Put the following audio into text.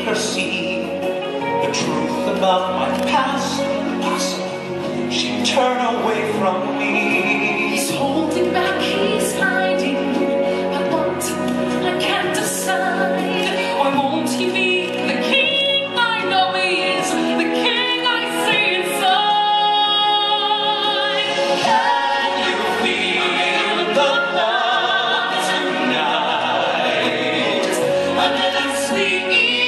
her see the truth about my past. Impossible, she'd turn away from me. He's holding back, he's hiding. I want, I can't decide. Why won't he be the king? I know he is the king I see inside. Can you feel the love tonight? Unless the